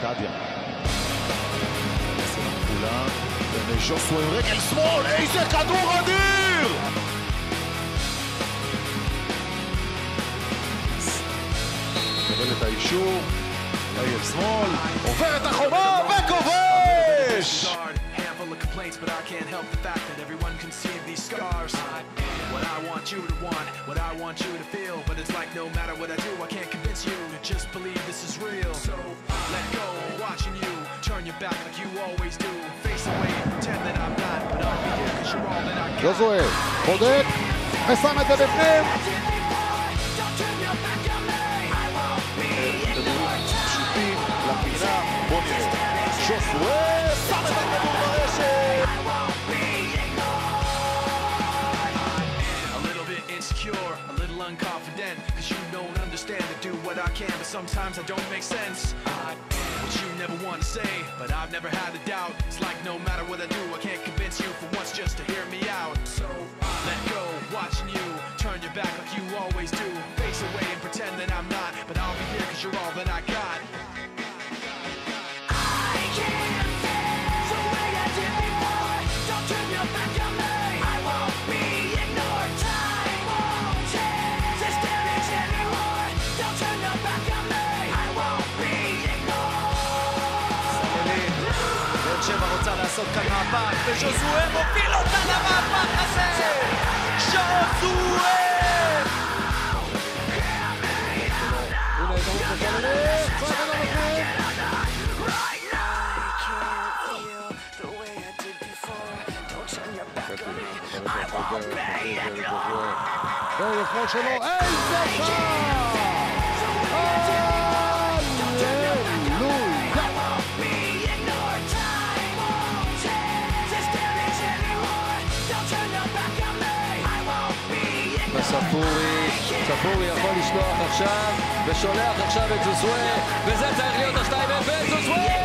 קדיה. מסירה כפולה, וז'וסו עם רגל שמאל, איזה כדור אדיר! מקבל את האישור, רגל שמאל, עובר את החומה וכובש! But I can't help the fact that everyone can see these scars. What I want you to want, what I want you to feel. But it's like no matter what I do, I can't convince you to just believe this is real. So let go, watching you turn your back like you always do. Face away and pretend that I'm not, but I'll be here cause you're all that I got. ז'וזואה, בודק, ושם את זה בפנים. פשוטים לפינה, בוא נראה. ז'וזואה, שם את הכדור ברשת. A little unconfident, cause you don't understand to do what I can, but sometimes I don't make sense. What you never want to say, but I've never had a doubt. It's like no matter what I do, I can't convince you for once just to hear me out. So let go, watching you turn your back like you always do. Face away and pretend that I'm not, but I'll be here cause you're all that I got. I can't feel the way I did before. Don't turn your back on me. I won't be ignored. שבע רוצה לעשות כאן מהפך, וז'וזואה מוביל אותה למהפך הזה! ז'וזואה! ולפני שלו, איזה פעם! ספורי יכול לשלוח עכשיו ושולח עכשיו את ז'וזואה, וזה צריך להיות ה-2-0. ז'וזואה